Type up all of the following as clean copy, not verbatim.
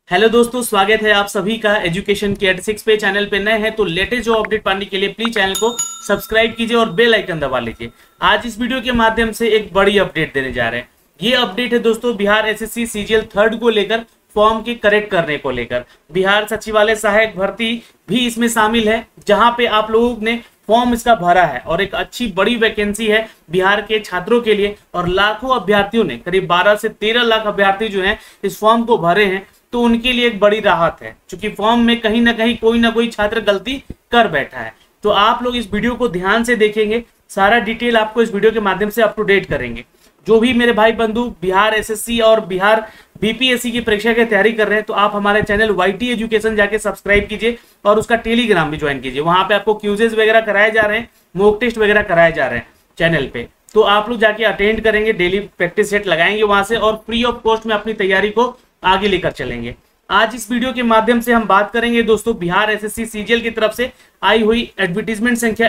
Hello दोस्तों, स्वागत है आप सभी का एजुकेशन के 86 पे। चैनल पे नए हैं तो लेटेस्ट जो अपडेट पाने के लिए प्लीज चैनल को सब्सक्राइब कीजिए और बेल आइकन दबा लीजिए। आज इस वीडियो के माध्यम से एक बड़ी अपडेट देने जा रहे हैं। ये अपडेट है दोस्तों बिहार एसएससी सीजीएल थर्ड को लेकर, फॉर्म के करेक्ट करने को लेकर। बिहार सचिवालय सहायक भर्ती भी इसमें शामिल है, जहां पे आप लोगों ने फॉर्म इसका भरा है और एक अच्छी बड़ी वैकेंसी है बिहार के छात्रों के लिए। और लाखों अभ्यर्थियों ने, करीब 12 से 13 लाख अभ्यर्थी जो हैं इस फॉर्म को भरे हैं, तो उनके लिए एक बड़ी राहत है, क्योंकि फॉर्म में कहीं ना कहीं कोई ना कोई छात्र गलती कर बैठा है। तो आप लोग इस वीडियो को ध्यान से देखेंगे, सारा डिटेल आपको इस वीडियो के माध्यम से अप टू डेट करेंगे। जो भी मेरे भाई बंधु बिहार एसएससी और बिहार बीपीएससी की परीक्षा की तैयारी कर रहे हैं, तो आप हमारे चैनल वाईटी एजुकेशन जाके सब्सक्राइब कीजिए और उसका टेलीग्राम भी ज्वाइन कीजिए। वहां पे आपको क्यूजेस वगैरह कराए जा रहे हैं, मॉक टेस्ट वगैरह कराए जा रहे हैं चैनल पे, तो आप लोग जाके अटेंड करेंगे, डेली प्रैक्टिस सेट लगाएंगे वहां से और फ्री ऑफ कॉस्ट में अपनी तैयारी को आगे लेकर चलेंगे। आज इस वीडियो के माध्यम से हम बात करेंगे दोस्तों बिहार एसएससी सीजीएल की तरफ से आई हुई एडवर्टीजमेंट संख्या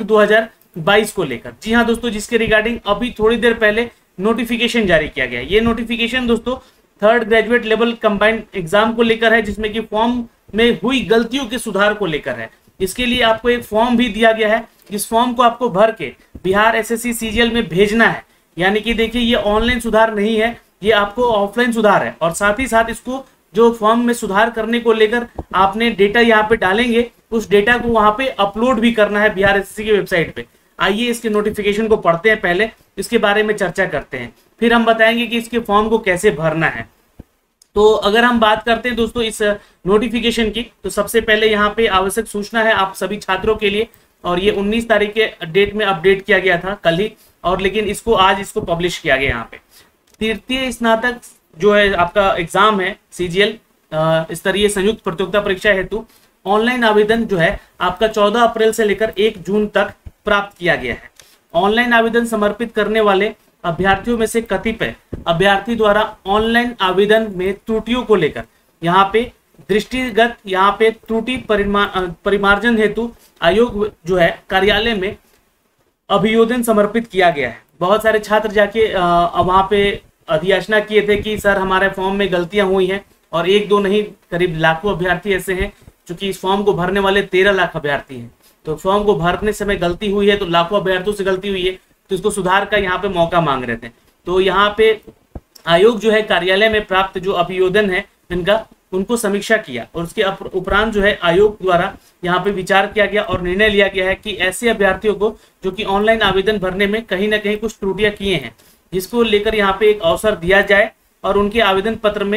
1/2022 को लेकर। जी हाँ दोस्तों, जिसके रिगार्डिंग अभी थोड़ी देर पहले नोटिफिकेशन जारी किया गया। ये नोटिफिकेशन दोस्तों third graduate level combined exam को लेकर है, जिसमें कि फॉर्म में हुई गलतियों के सुधार को लेकर है। इसके लिए आपको एक फॉर्म भी दिया गया है, जिस फॉर्म को आपको भर के बिहार एसएससी सीजीएल में भेजना है। यानी कि देखिए, ये ऑनलाइन सुधार नहीं है, ये आपको ऑफलाइन सुधार है। और साथ ही साथ इसको जो फॉर्म में सुधार करने को लेकर आपने डेटा यहाँ पे डालेंगे, उस डेटा को वहां पे अपलोड भी करना है बिहार एसएससी की वेबसाइट पे। आइए इसके नोटिफिकेशन को पढ़ते हैं, पहले इसके बारे में चर्चा करते हैं, फिर हम बताएंगे कि इसके फॉर्म को कैसे भरना है। तो अगर हम बात करते हैं दोस्तों इस नोटिफिकेशन की, तो सबसे पहले यहाँ पे आवश्यक सूचना है आप सभी छात्रों के लिए, और ये 19 तारीख के डेट में अपडेट किया गया था कल ही, और लेकिन इसको आज इसको पब्लिश किया गया यहाँ पे। तृतीय स्नातक जो है आपका एग्जाम है सीजीएल स्तरीय संयुक्त प्रतियोगिता परीक्षा हेतु, ऑनलाइन आवेदन जो है आपका 14 अप्रैल से लेकर 1 जून तक प्राप्त किया गया है। ऑनलाइन आवेदन समर्पित करने वाले अभ्यर्थियों में से कतिपय अभ्यर्थी द्वारा ऑनलाइन आवेदन में त्रुटियों को लेकर यहाँ पे दृष्टिगत यहाँ पे त्रुटि परिमार्जन हेतु आयोग जो है कार्यालय में अभियोजन समर्पित किया गया है। बहुत सारे छात्र जाके वहां पे अधियाचना किए थे कि सर हमारे फॉर्म में गलतियां हुई हैं, और एक दो नहीं, करीब लाखों अभ्यर्थी ऐसे हैं, क्योंकि इस फॉर्म को भरने वाले 13 लाख अभ्यर्थी हैं। तो फॉर्म को भरने समय गलती हुई है, तो लाखों अभ्यर्थियों से गलती हुई है, तो इसको सुधार का यहाँ पे मौका मांग रहे थे। तो यहाँ पे आयोग जो है कार्यालय में प्राप्त जो अभियोजन है इनका, उनको समीक्षा किया, और उसके उपरांत जो है आयोग द्वारा यहाँ पे विचार किया गया और निर्णय लिया गया है कि ऐसे अभ्यर्थियों को जो कि ऑनलाइन आवेदन भरने में कहीं ना कहीं कुछ त्रुटियां किए हैं, जिसको लेकर यहाँ पे एक अवसर दिया जाए और उनके आवेदन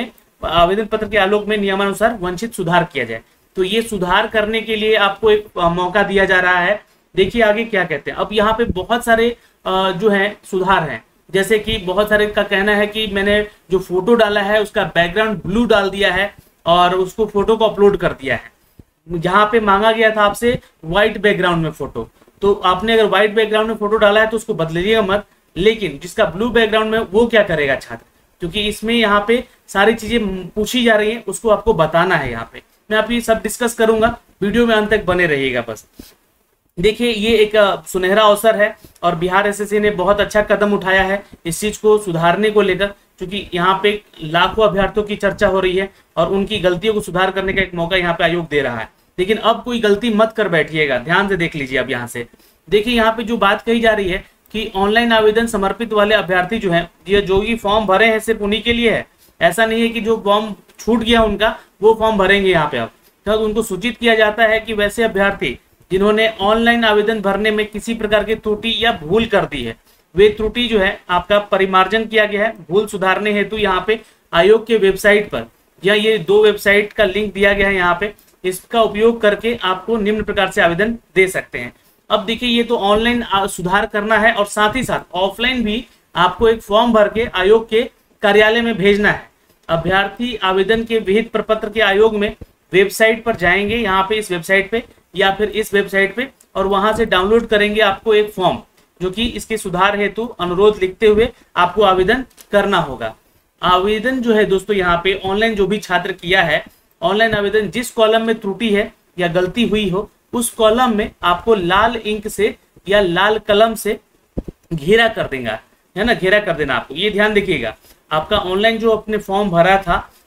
पत्र के आलोक में नियमानुसार वंचित सुधार किया जाए। तो ये सुधार करने के लिए आपको एक मौका दिया जा रहा है। देखिए आगे क्या कहते हैं। अब यहाँ पे बहुत सारे जो है सुधार हैं, जैसे कि बहुत सारे का कहना है कि मैंने जो फोटो डाला है उसका बैकग्राउंड ब्लू डाल दिया है और उसको फोटो को अपलोड कर दिया है। जहाँ पे मांगा गया था आपसे व्हाइट बैकग्राउंड में फोटो, तो आपने अगर व्हाइट बैकग्राउंड में फोटो डाला है तो उसको बदलिएगा मत, लेकिन जिसका ब्लू बैकग्राउंड में वो क्या करेगा छात्र, क्योंकि इसमें यहाँ पे सारी चीजें पूछी जा रही हैं, उसको आपको बताना है। यहाँ पे मैं आप ये सब डिस्कस करूंगा, वीडियो में अंत तक बने रहिएगा। बस देखिए, ये एक सुनहरा अवसर है और बिहार एसएससी ने बहुत अच्छा कदम उठाया है इस चीज को सुधारने को लेकर, क्योंकि यहाँ पे लाखों अभ्यर्थियों की चर्चा हो रही है और उनकी गलतियों को सुधार करने का एक मौका यहाँ पे आयोग दे रहा है। लेकिन अब कोई गलती मत कर बैठिएगा, ध्यान से देख लीजिए। अब यहाँ से देखिए, यहाँ पे जो बात कही जा रही है कि ऑनलाइन आवेदन समर्पित वाले अभ्यर्थी जो हैं, ये जो भी फॉर्म भरे हैं सिर्फ उन्हीं के लिए है। ऐसा नहीं है कि जो फॉर्म छूट गया उनका वो फॉर्म भरेंगे यहाँ पे। अब तो उनको सूचित किया जाता है कि वैसे अभ्यर्थी जिन्होंने ऑनलाइन आवेदन भरने में किसी प्रकार की त्रुटि या भूल कर दी है, वे त्रुटि जो है आपका परिमार्जन किया गया है। भूल सुधारने हेतु यहाँ पे आयोग के वेबसाइट पर, या ये 2 वेबसाइट का लिंक दिया गया है यहाँ पे, इसका उपयोग करके आपको निम्न प्रकार से आवेदन दे सकते हैं। अब देखिए, ये तो ऑनलाइन सुधार करना है और साथ ही साथ ऑफलाइन भी आपको एक फॉर्म भर के आयोग के कार्यालय में भेजना है। अभ्यर्थी आवेदन के विहित प्रपत्र के आयोग में वेबसाइट पर जाएंगे, यहाँ पे इस वेबसाइट पे या फिर इस वेबसाइट पे, और वहां से डाउनलोड करेंगे आपको एक फॉर्म, जो कि इसके सुधार हेतु अनुरोध लिखते हुए आपको आवेदन करना होगा। आवेदन जो है दोस्तों यहाँ पे ऑनलाइन जो भी छात्र किया है, ऑनलाइन आवेदन जिस कॉलम में त्रुटि है या गलती हुई हो, उस कॉलम में आपको लाल इंक से या लाल कलम से घेरा कर देगा, है ना, घेरा कर देना आपको। ये ध्यान देखिएगा, आपका ऑनलाइन जो अपने फॉर्म भरा था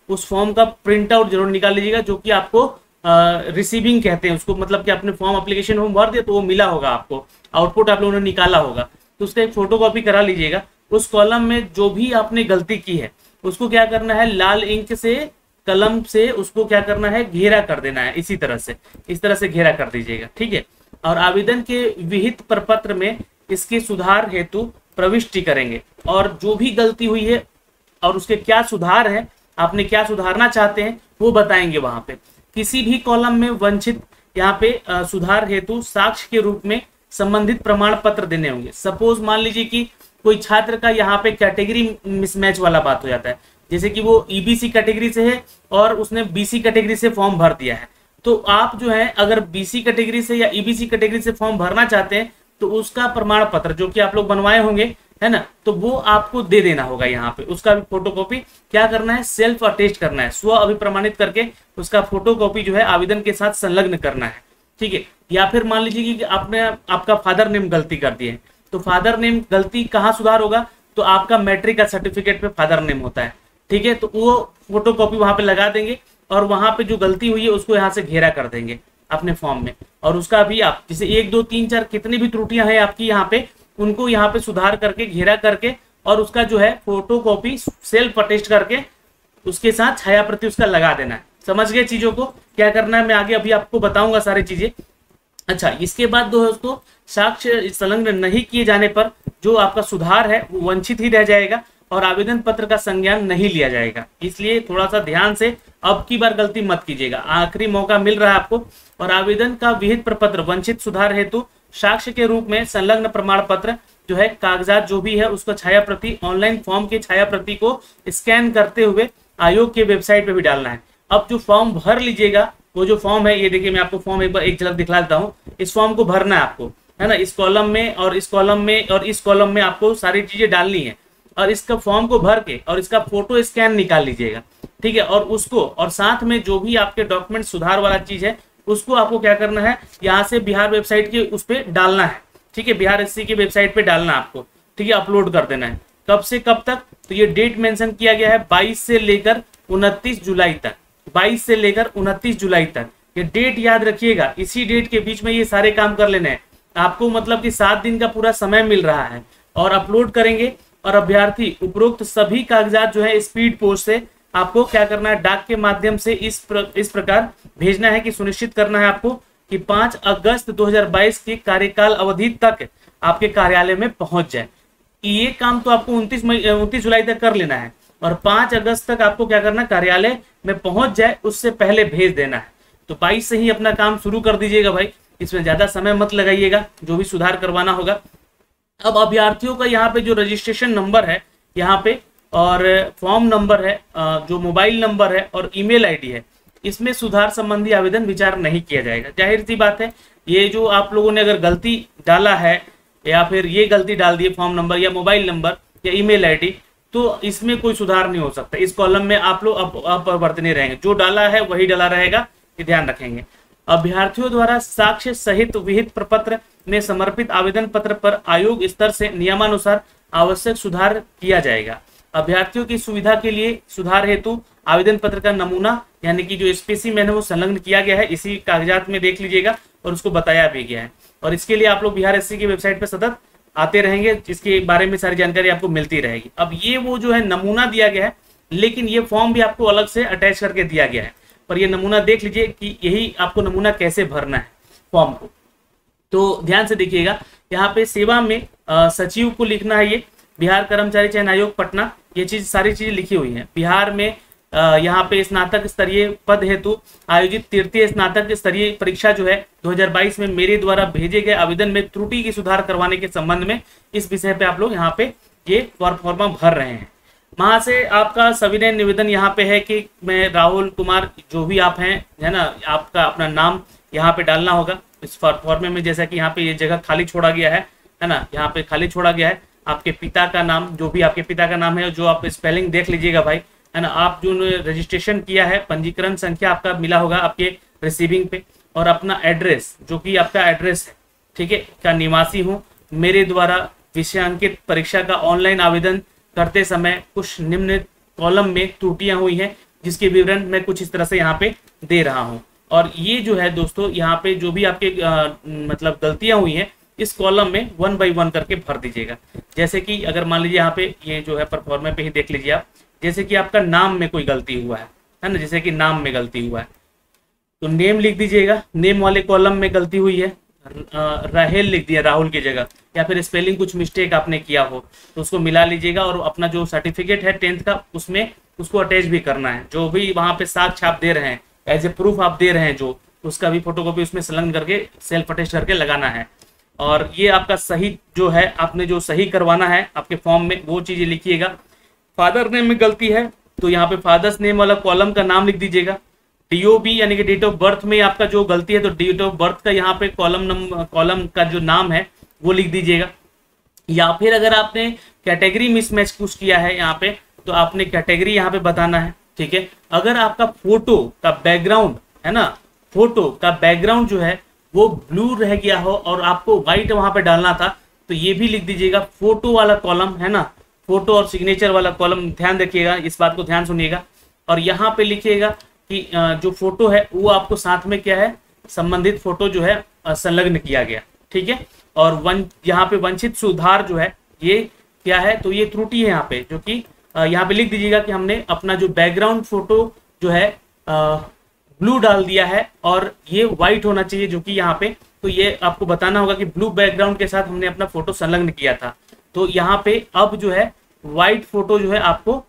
उस फॉर्म का प्रिंट आउट जरूर निकाल लीजिएगा, जो कि आपको रिसीविंग कहते हैं उसको, मतलब कि आपने फॉर्म एप्लीकेशन फॉर्म भर दिया तो वो मिला होगा आपको, आउटपुट आप लोगों ने निकाला होगा, तो उसका एक फोटो कॉपी करा लीजिएगा। उस कॉलम में जो भी आपने गलती की है उसको क्या करना है, लाल इंक से कलम से उसको क्या करना है, घेरा कर देना है, इसी तरह से, इस तरह से घेरा कर दीजिएगा, ठीक है। और आवेदन के विहित प्रपत्र में इसके सुधार हेतु प्रविष्टि करेंगे, और जो भी गलती हुई है और उसके क्या सुधार है, आपने क्या सुधारना चाहते हैं वो बताएंगे वहां पे। किसी भी कॉलम में वंचित यहाँ पे सुधार हेतु साक्ष्य के रूप में संबंधित प्रमाण पत्र देने होंगे। सपोज मान लीजिए कि कोई छात्र का यहाँ पे कैटेगरी मिसमैच वाला बात हो जाता है, जैसे कि वो ईबीसी कैटेगरी से है और उसने बीसी कैटेगरी से फॉर्म भर दिया है, तो आप जो है अगर बीसी कैटेगरी से या ईबीसी कैटेगरी से फॉर्म भरना चाहते हैं तो उसका प्रमाण पत्र जो कि आप लोग बनवाए होंगे, है ना, तो वो आपको दे देना होगा। यहाँ पे उसका भी फोटोकॉपी क्या करना है, सेल्फ अटेस्ट करना है, स्व अभिप्रमाणित करके उसका फोटोकॉपी जो है आवेदन के साथ संलग्न करना है, ठीक है। या फिर मान लीजिए कि आपने आपका फादर नेम गलती कर दी है, तो फादर नेम गलती कहाँ सुधार होगा, तो आपका मैट्रिक का सर्टिफिकेट पे फादर नेम होता है, ठीक है, तो वो फोटोकॉपी वहां पे लगा देंगे और वहां पे जो गलती हुई है उसको यहाँ से घेरा कर देंगे अपने फॉर्म में, और उसका भी आप जैसे 1 2 3 4 कितनी भी त्रुटियां हैं आपकी यहाँ पे, उनको यहाँ पे सुधार करके घेरा करके और उसका जो है फोटोकॉपी सेल्फ अटेस्ट करके उसके साथ छाया प्रति उसका लगा देना है। समझ गए चीजों को क्या करना है, मैं आगे अभी आपको बताऊंगा सारी चीजें। अच्छा, इसके बाद दोस्तों साक्ष्य संलग्न नहीं किए जाने पर जो आपका सुधार है वो वंचित ही रह जाएगा और आवेदन पत्र का संज्ञान नहीं लिया जाएगा। इसलिए थोड़ा सा ध्यान से अब की बार गलती मत कीजिएगा, आखिरी मौका मिल रहा है आपको। और आवेदन का विहित प्रपत्र वंचित सुधार हेतु साक्ष्य के रूप में संलग्न प्रमाण पत्र जो है कागजात जो भी है उसका छाया प्रति ऑनलाइन फॉर्म के छाया प्रति को स्कैन करते हुए आयोग के वेबसाइट पे भी डालना है। अब जो फॉर्म भर लीजिएगा वो जो फॉर्म है, ये देखिए मैं आपको फॉर्म एक बार एक झलक दिखला देता हूँ। इस फॉर्म को भरना है आपको, है ना, इस कॉलम में और इस कॉलम में और इस कॉलम में आपको सारी चीजें डालनी है और इसका फॉर्म को भर के और इसका फोटो स्कैन निकाल लीजिएगा, ठीक है। और उसको और साथ में जो भी आपके डॉक्यूमेंट सुधार वाला चीज है उसको आपको क्या करना है, यहाँ से बिहार वेबसाइट के उस पर डालना है, ठीक है, बिहार एससी की वेबसाइट पे डालना है आपको, ठीक है, अपलोड कर देना है। कब से कब तक, तो ये डेट मेंशन किया गया है 22 से लेकर 29 जुलाई तक, 22 से लेकर 29 जुलाई तक, ये डेट याद रखिएगा। इसी डेट के बीच में ये सारे काम कर लेने हैं आपको, मतलब कि 7 दिन का पूरा समय मिल रहा है और अपलोड करेंगे। और अभ्यर्थी उपरोक्त सभी कागजात जो है स्पीड पोस्ट से आपको क्या करना है, डाक के माध्यम से इस प्रकार भेजना है कि सुनिश्चित करना है आपको कि 5 अगस्त 2022 के कार्यकाल अवधि तक आपके कार्यालय में पहुंच जाए। ये काम तो आपको 29 जुलाई तक कर लेना है और 5 अगस्त तक आपको क्या करना है, कार्यालय में पहुंच जाए उससे पहले भेज देना है। तो 22 से ही अपना काम शुरू कर दीजिएगा भाई, इसमें ज्यादा समय मत लगाइएगा, जो भी सुधार करवाना होगा। अब अभ्यर्थियों का यहाँ पे जो रजिस्ट्रेशन नंबर है यहाँ पे और फॉर्म नंबर है, जो मोबाइल नंबर है और ईमेल आईडी है, इसमें सुधार संबंधी आवेदन विचार नहीं किया जाएगा। जाहिर सी बात है, ये जो आप लोगों ने अगर गलती डाला है या फिर ये गलती डाल दी फॉर्म नंबर या मोबाइल नंबर या ईमेल आईडी, तो इसमें कोई सुधार नहीं हो सकता। इस कॉलम में आप लोग अपरिवर्तनीय रहेंगे, जो डाला है वही डाला रहेगा, ये ध्यान रखेंगे। अभ्यर्थियों द्वारा साक्ष्य सहित विहित प्रपत्र में समर्पित आवेदन पत्र पर आयोग स्तर से नियमानुसार आवश्यक सुधार किया जाएगा। अभ्यर्थियों की सुविधा के लिए सुधार हेतु आवेदन पत्र का नमूना यानी कि जो स्पेसिमेन है वो संलग्न किया गया है, इसी कागजात में देख लीजिएगा और उसको बताया भी गया है। और इसके लिए आप लोग बिहार एससी की वेबसाइट पर सतत आते रहेंगे, इसके बारे में सारी जानकारी आपको मिलती रहेगी। अब ये वो जो है नमूना दिया गया है, लेकिन ये फॉर्म भी आपको अलग से अटैच करके दिया गया है, पर ये नमूना देख लीजिए कि यही आपको नमूना कैसे भरना है फॉर्म को। तो ध्यान से देखिएगा, यहाँ पे सेवा में सचिव को लिखना है, ये बिहार कर्मचारी चयन आयोग पटना, ये चीज सारी चीजें लिखी हुई हैं। बिहार में यहाँ पे स्नातक स्तरीय पद हेतु आयोजित तृतीय स्नातक स्तरीय परीक्षा जो है 2022 में मेरे द्वारा भेजे गए आवेदन में त्रुटि की सुधार करवाने के संबंध में इस विषय पे आप लोग यहाँ पे ये फॉर्मा भर रहे हैं। वहां से आपका सविनय निवेदन यहाँ पे है कि मैं राहुल कुमार जो भी आप हैं, है ना, आपका अपना नाम यहाँ पे डालना होगा इस फॉर्मे में। जैसा कि यहाँ पे ये जगह खाली छोड़ा गया है ना, यहाँ पे खाली छोड़ा गया है। आपके पिता का नाम, जो भी आपके पिता का नाम है, जो आप स्पेलिंग देख लीजिएगा भाई, है ना। आप जो रजिस्ट्रेशन किया है, पंजीकरण संख्या आपका मिला होगा आपके रिसीविंग पे, और अपना एड्रेस जो कि आपका एड्रेस है, ठीक है, का निवासी हूँ, मेरे द्वारा विषयांकित परीक्षा का ऑनलाइन आवेदन करते समय कुछ निम्न कॉलम में त्रुटियां हुई हैं, जिसके विवरण मैं कुछ इस तरह से यहाँ पे दे रहा हूँ। और ये जो है दोस्तों यहाँ पे जो भी आपके मतलब गलतियां हुई हैं इस कॉलम में 1 बाय 1 करके भर दीजिएगा। जैसे कि अगर मान लीजिए यहाँ पे ये जो है परफॉर्मा पे ही देख लीजिए आप, जैसे कि आपका नाम में कोई गलती हुआ है ना, जैसे कि नाम में गलती हुआ है तो नेम लिख दीजिएगा। नेम वाले कॉलम में गलती हुई है, राहेल लिख दिया राहुल की जगह, या फिर स्पेलिंग कुछ मिस्टेक आपने किया हो तो उसको मिला लीजिएगा। और अपना जो सर्टिफिकेट है 10th का उसमें उसको अटैच भी करना है। जो भी वहाँ पे साक्ष्य आप दे रहे हैं, एज ए प्रूफ आप दे रहे हैं जो, उसका भी फोटोकॉपी उसमें संलग्न करके सेल्फ अटेस्ट करके लगाना है। और ये आपका सही जो है, आपने जो सही करवाना है आपके फॉर्म में वो चीजें लिखिएगा। फादर नेम में गलती है तो यहाँ पे फादर्स नेम वाला कॉलम का नाम लिख दीजिएगा। डीओबी यानी कि डेट ऑफ बर्थ में आपका जो गलती है तो डेट ऑफ बर्थ का यहाँ पे कॉलम का जो नाम है वो लिख दीजिएगा। या फिर अगर आपने कैटेगरी मिसमैच कुछ किया है यहाँ पे तो आपने कैटेगरी यहाँ पे बताना है, ठीक है। अगर आपका फोटो का बैकग्राउंड है ना, फोटो का बैकग्राउंड जो है वो ब्लू रह गया हो और आपको व्हाइट वहां पे डालना था तो ये भी लिख दीजिएगा। फोटो वाला कॉलम है ना, फोटो और सिग्नेचर वाला कॉलम, ध्यान रखिएगा, इस बात को ध्यान सुनिएगा। और यहाँ पे लिखिएगा कि जो फोटो है वो आपको साथ में क्या है, संबंधित फोटो जो है संलग्न किया गया, ठीक है। और यहाँ पे वंचित सुधार जो है ये क्या है, तो ये त्रुटि है यहाँ पे, जो कि यहाँ पे लिख दीजिएगा कि हमने अपना जो बैकग्राउंड फोटो जो है ब्लू डाल दिया है और ये व्हाइट होना चाहिए, जो कि यहाँ पे तो ये आपको बताना होगा कि ब्लू बैकग्राउंड के साथ हमने अपना फोटो संलग्न किया था। तो यहाँ पे अब जो है व्हाइट फोटो जो है आपको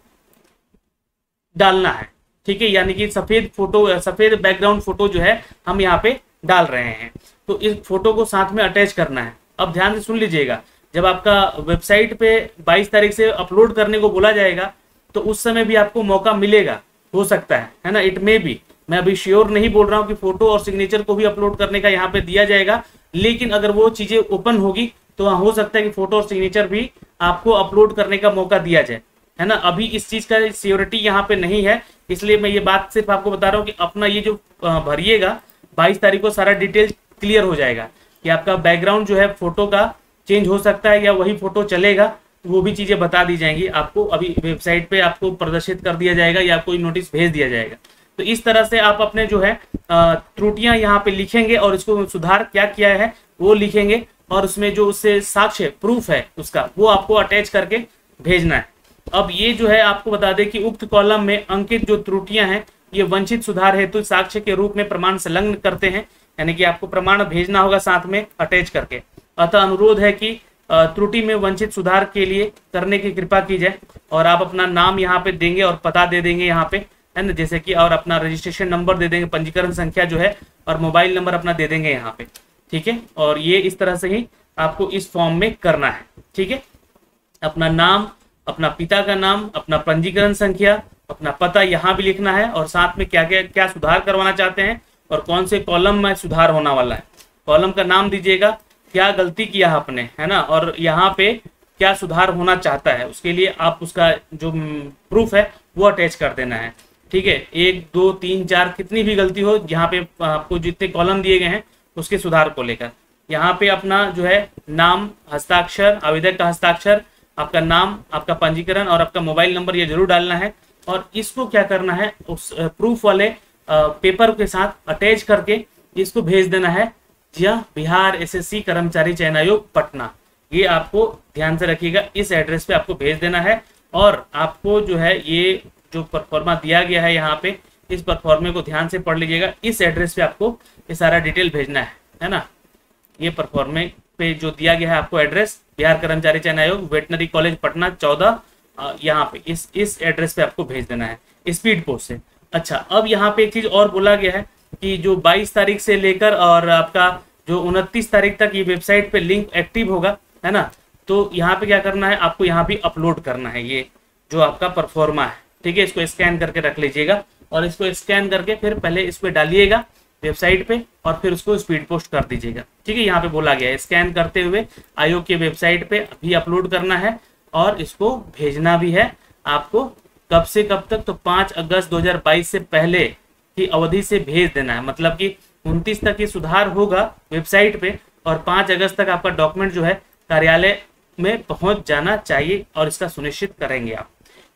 डालना है, ठीक है। यानी कि सफेद फोटो, सफेद बैकग्राउंड फोटो जो है हम यहाँ पे डाल रहे हैं, तो इस फोटो को साथ में अटैच करना है। अब ध्यान से सुन लीजिएगा, जब आपका वेबसाइट पे 22 तारीख से अपलोड करने को बोला जाएगा तो उस समय भी आपको मौका मिलेगा, हो सकता है ना, इट मे बी, मैं अभी श्योर नहीं बोल रहा हूँ कि फोटो और सिग्नेचर को भी अपलोड करने का यहाँ पे दिया जाएगा, लेकिन अगर वो चीजें ओपन होगी तो हो सकता है कि फोटो और सिग्नेचर भी आपको अपलोड करने का मौका दिया जाए, है ना। अभी इस चीज का सियोरिटी यहाँ पे नहीं है, इसलिए मैं ये बात सिर्फ आपको बता रहा हूँ कि अपना ये जो भरिएगा 22 तारीख को सारा डिटेल क्लियर हो जाएगा कि आपका बैकग्राउंड जो है फोटो का चेंज हो सकता है या वही फोटो चलेगा, वो भी चीजें बता दी जाएंगी आपको। अभी वेबसाइट पे आपको प्रदर्शित कर दिया जाएगा या कोई नोटिस भेज दिया जाएगा। तो इस तरह से आप अपने जो है त्रुटियां यहाँ पे लिखेंगे और इसको सुधार क्या किया है वो लिखेंगे, और उसमें जो उससे साक्ष्य प्रूफ है उसका वो आपको अटैच करके भेजना है। अब ये जो है आपको बता दें कि उक्त कॉलम में अंकित जो त्रुटियां हैं ये वंचित सुधार हेतु साक्ष्य के रूप में प्रमाण संलग्न करते हैं, यानी कि आपको प्रमाण भेजना होगा साथ में अटैच करके। अतः अनुरोध है कि त्रुटि में वंचित सुधार के लिए करने की कृपा की जाए, और आप अपना नाम यहाँ पे देंगे और पता दे देंगे यहाँ पे, है ना, जैसे कि, और अपना रजिस्ट्रेशन नंबर दे देंगे, पंजीकरण संख्या जो है, और मोबाइल नंबर अपना दे देंगे यहाँ पे, ठीक है। और ये इस तरह से ही आपको इस फॉर्म में करना है, ठीक है। अपना नाम, अपना पिता का नाम, अपना पंजीकरण संख्या, अपना पता यहाँ भी लिखना है, और साथ में क्या क्या क्या सुधार करवाना चाहते हैं और कौन से कॉलम में सुधार होना वाला है। कॉलम का नाम दीजिएगा, क्या गलती किया आपने, है ना, और यहाँ पे क्या सुधार होना चाहता है, उसके लिए आप उसका जो प्रूफ है वो अटैच कर देना है, ठीक है। 1 2 3 4 कितनी भी गलती हो, यहाँ पे आपको जितने कॉलम दिए गए हैं उसके सुधार को लेकर यहाँ पे अपना जो है नाम, हस्ताक्षर, आवेदक का हस्ताक्षर, आपका नाम, आपका पंजीकरण और आपका मोबाइल नंबर ये जरूर डालना है। और इसको क्या करना है, उस प्रूफ वाले पेपर के साथ अटैच करके इसको भेज देना है बिहार एसएससी कर्मचारी चयन आयोग पटना। ये आपको ध्यान से रखिएगा, इस एड्रेस पे आपको भेज देना है। और आपको जो है ये जो परफॉर्मा दिया गया है यहाँ पे, इस परफॉर्मे को ध्यान से पढ़ लीजिएगा। इस एड्रेस पे आपको ये सारा डिटेल भेजना है ना। ये परफॉर्मे पे जो दिया गया है आपको एड्रेस, बिहार कर्मचारी चयन आयोग, वेटनरी कॉलेज पटना 14, यहाँ पे इस एड्रेस पे आपको भेज देना है स्पीड पोस्ट से। अच्छा, अब यहाँ पे एक चीज और बोला गया है कि जो 22 तारीख से लेकर और आपका जो 29 तारीख तक ये वेबसाइट पे लिंक एक्टिव होगा, है ना। तो यहाँ पे क्या करना है, आपको यहाँ भी अपलोड करना है ये जो आपका परफॉर्मा है, ठीक है। इसको स्कैन करके रख लीजिएगा और इसको स्कैन करके फिर पहले इस पे डालिएगा वेबसाइट पे और फिर उसको स्पीड पोस्ट कर दीजिएगा, ठीक है। यहाँ पे बोला गया है स्कैन करते हुए आयोग के वेबसाइट पे भी अपलोड करना है और इसको भेजना भी है आपको। कब से कब तक, तो 5 अगस्त 2022 से पहले की अवधि से भेज देना है। मतलब कि 29 तक ये सुधार होगा वेबसाइट पे और 5 अगस्त तक आपका डॉक्यूमेंट जो है कार्यालय में पहुंच जाना चाहिए और इसका सुनिश्चित करेंगे आप।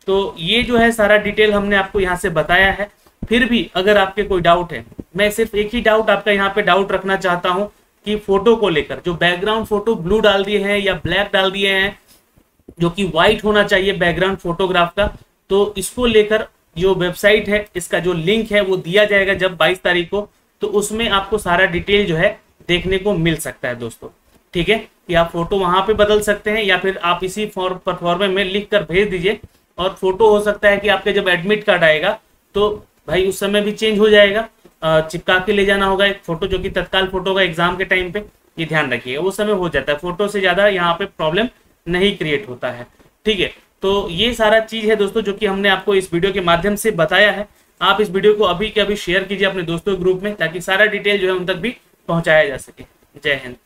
तो ये जो है सारा डिटेल हमने आपको यहाँ से बताया है। फिर भी अगर आपके कोई डाउट है, मैं सिर्फ एक ही डाउट आपका यहाँ पे डाउट रखना चाहता हूँ कि फोटो को लेकर जो बैकग्राउंड फोटो ब्लू डाल दिए हैं या ब्लैक डाल दिए हैं, जो कि व्हाइट होना चाहिए बैकग्राउंड फोटोग्राफ का, तो इसको लेकर जो वेबसाइट है इसका जो लिंक है वो दिया जाएगा जब 22 तारीख को, तो उसमें आपको सारा डिटेल जो है देखने को मिल सकता है दोस्तों। ठीक है, कि आप फोटो वहां पे बदल सकते हैं या फिर आप इसी फॉर्मे में लिख कर भेज दीजिए। और फोटो हो सकता है कि आपके जब एडमिट कार्ड आएगा तो भाई उस समय भी चेंज हो जाएगा, चिपका के ले जाना होगा एक फोटो जो कि तत्काल फोटो होगा एग्जाम के टाइम पे, ये ध्यान रखिएगा उस समय हो जाता है, फोटो से ज्यादा यहाँ पे प्रॉब्लम नहीं क्रिएट होता है। ठीक है, तो ये सारा चीज है दोस्तों जो कि हमने आपको इस वीडियो के माध्यम से बताया है। आप इस वीडियो को अभी के अभी शेयर कीजिए अपने दोस्तों ग्रुप में, ताकि सारा डिटेल जो है उन तक भी पहुंचाया जा सके। जय हिंद।